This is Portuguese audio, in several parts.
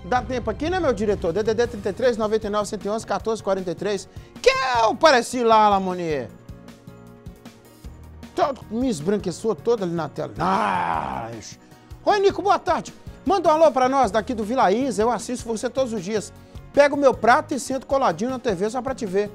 Dá tempo aqui, né, meu diretor? DDD 33 99 111 14 43. Que eu pareci lá, Lamonier? Me esbranquiçou toda ali na tela. Oi, Nico, boa tarde. Manda um alô pra nós daqui do Vila Isa. Eu assisto você todos os dias. Pego o meu prato e sento coladinho na TV só pra te ver.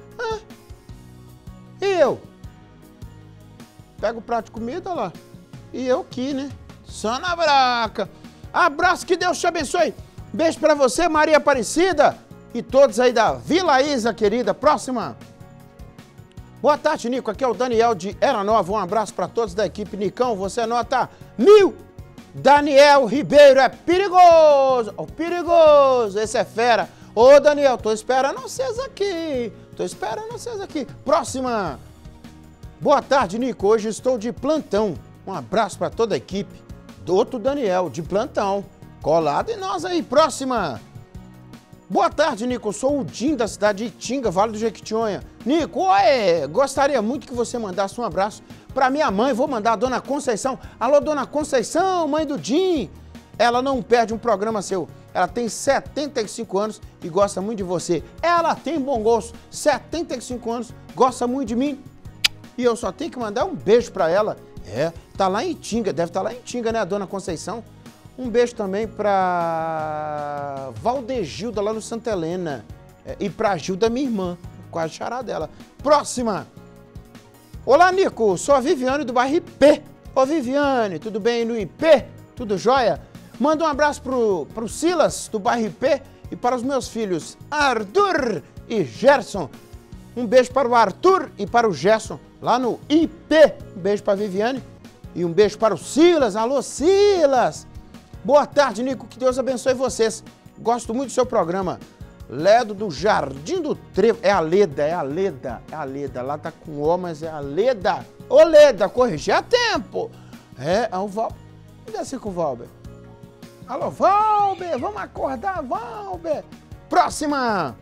E eu? Pego o prato de comida, olha lá. E eu aqui, né? Só na braca. Abraço, que Deus te abençoe. Beijo pra você, Maria Aparecida. E todos aí da Vila Isa, querida. Próxima. Boa tarde, Nico. Aqui é o Daniel de Era Nova. Um abraço pra todos da equipe. Nicão, você é nota 1000. Daniel Ribeiro, é perigoso. Oh, perigoso. Esse é fera. Ô, Daniel, tô esperando vocês aqui. Próxima. Boa tarde, Nico. Hoje estou de plantão. Um abraço pra toda a equipe. Doutor Daniel, de plantão. Colado em nós aí. Próxima. Boa tarde, Nico. Eu sou o Dim da cidade de Itinga, Vale do Jequitinhonha. Nico, gostaria muito que você mandasse um abraço para minha mãe. Vou mandar a Dona Conceição. Alô, Dona Conceição, mãe do Dim. Ela não perde um programa seu. Ela tem 75 anos e gosta muito de você. Ela tem bom gosto. 75 anos, gosta muito de mim. E eu só tenho que mandar um beijo para ela. Tá lá em Itinga. Deve estar lá em Itinga, né, a Dona Conceição? Um beijo também pra Valdegilda, lá no Santa Helena. E pra Gilda, minha irmã. Quase xará dela. Próxima. Olá, Nico. Sou a Viviane do bairro IP. Ô, Viviane, tudo bem no IP? Tudo jóia? Manda um abraço pro Silas, do bairro IP. E para os meus filhos, Arthur e Gerson. Um beijo para o Arthur e para o Gerson, lá no IP. Um beijo para a Viviane. E um beijo para o Silas. Alô, Silas. Boa tarde, Nico. Que Deus abençoe vocês. Gosto muito do seu programa. Ledo do Jardim do Trevo. É a Leda. Lá tá com O, mas é a Leda. Ô, Leda, corrigi a tempo. O Valber. Me desce com o Valber. Alô, Valber. Vamos acordar, Valber. Próxima.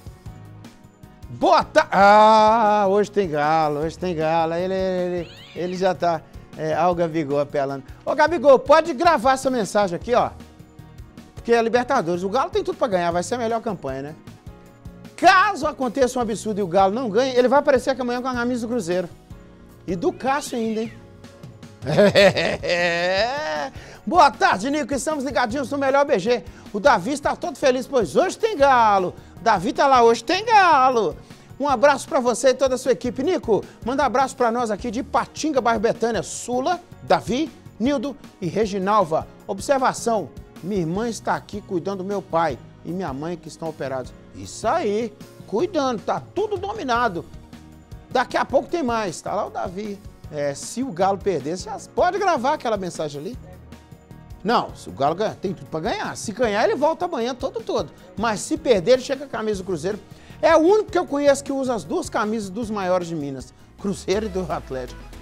Boa tarde. Hoje tem galo. Ele já tá... o Gabigol apelando. Ô, Gabigol, pode gravar essa mensagem aqui, ó. Porque é Libertadores. O Galo tem tudo pra ganhar, vai ser a melhor campanha, né? Caso aconteça um absurdo e o Galo não ganhe, ele vai aparecer aqui amanhã com a camisa do Cruzeiro. E do Cássio ainda, hein? Boa tarde, Nico. Estamos ligadinhos no Melhor BG. O Davi está todo feliz, pois hoje tem Galo. Davi tá lá, hoje tem Galo. Um abraço para você e toda a sua equipe. Nico, manda um abraço para nós aqui de Ipatinga, bairro Betânia. Sula, Davi, Nildo e Reginalva. Observação, minha irmã está aqui cuidando do meu pai e minha mãe que estão operados. Isso aí, cuidando, tá tudo dominado. Daqui a pouco tem mais, tá lá o Davi. Se o Galo perder, você pode gravar aquela mensagem ali. Não, se o Galo ganhar, tem tudo para ganhar. Se ganhar, ele volta amanhã todo. Mas se perder, ele chega com a camisa do Cruzeiro. É o único que eu conheço que usa as duas camisas dos maiores de Minas, Cruzeiro e do Atlético.